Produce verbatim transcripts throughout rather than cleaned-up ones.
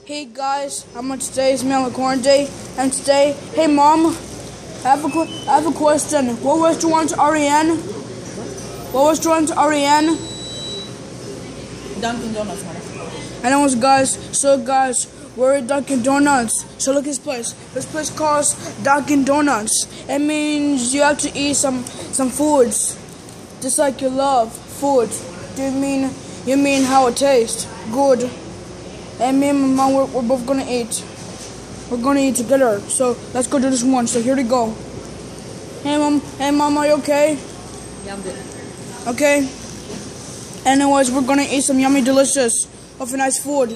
Hey guys, I'm on today's Mail Corn Day, and today, hey mom, I have a qu- I have a question. What restaurant are we in? What restaurant are we in? Dunkin' Donuts, man. Anyways, guys, so guys, we're at Dunkin' Donuts. So look at this place. This place calls Dunkin' Donuts. It means you have to eat some some foods, just like you love food. Do you mean you mean how it tastes? Good. And me and my mom, we're, we're both gonna eat. We're gonna eat together. So let's go do this one. So here we go. Hey mom, hey mom, are you okay? Yeah, I'm good. Okay. Anyways, we're gonna eat some yummy, delicious, of a nice food.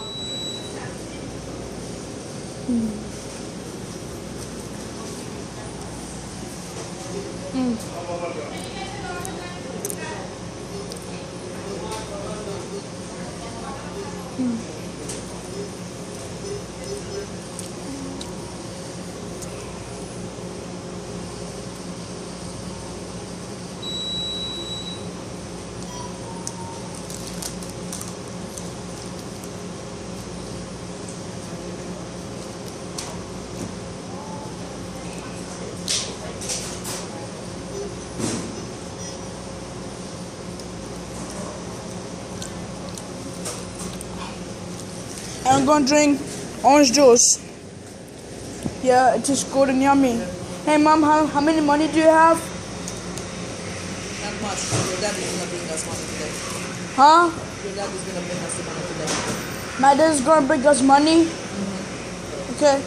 Mm. Mm. Mm. And I'm gonna drink orange juice. Yeah, it tastes good and yummy. Hey mom, how, how many money do you have? Not much. Your dad is gonna bring us money today. Huh? Your dad is gonna bring us the money today. My dad's gonna bring us money? Mm-hmm. Okay.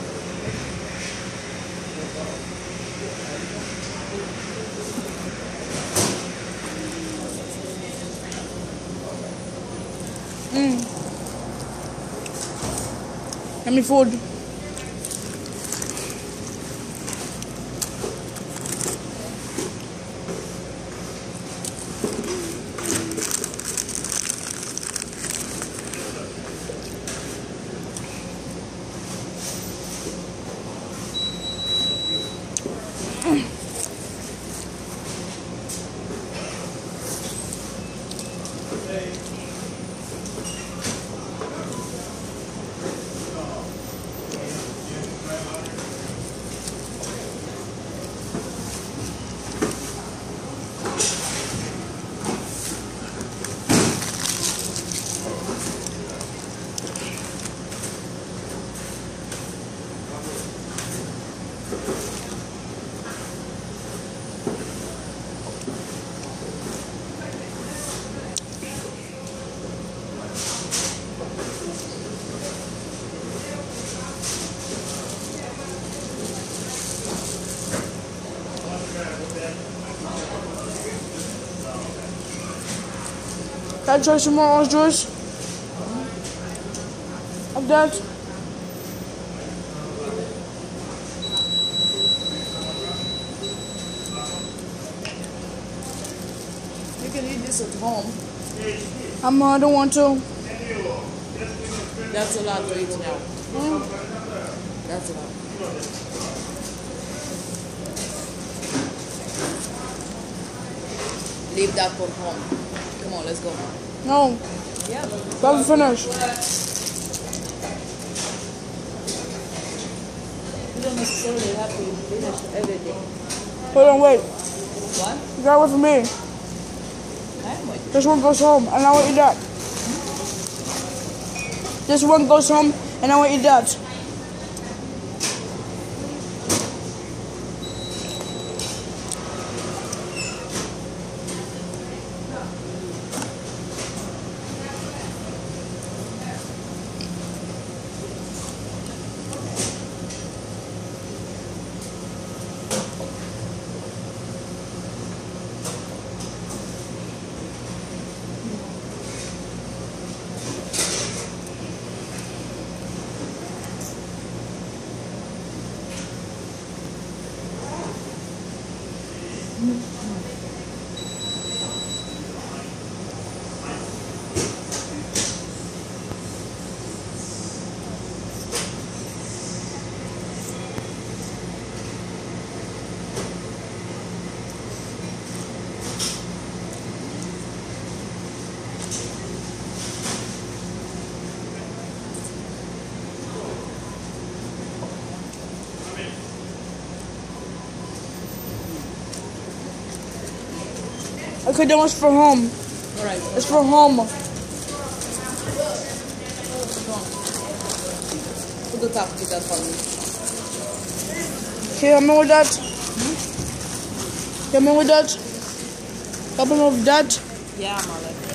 Mmm. Yummy food. Can I try some more orange juice? Of that? You can eat this at home. I'm, uh, I don't want to. That's a lot to eat now. Mm. That's a lot. Leave that for home. Come on, let's go. No. Yeah. Let me finish. You don't necessarily have to finish everything. Hold on, wait. What? You gotta wait for me. I'm waiting. This one goes home, and I will eat that. This one goes home, and I will eat that. Okay, that one's for home. Alright. It's for home. Go on. Put the top with that for me. Okay, help me with that. Help me with that. Help me with that. Yeah, Malik.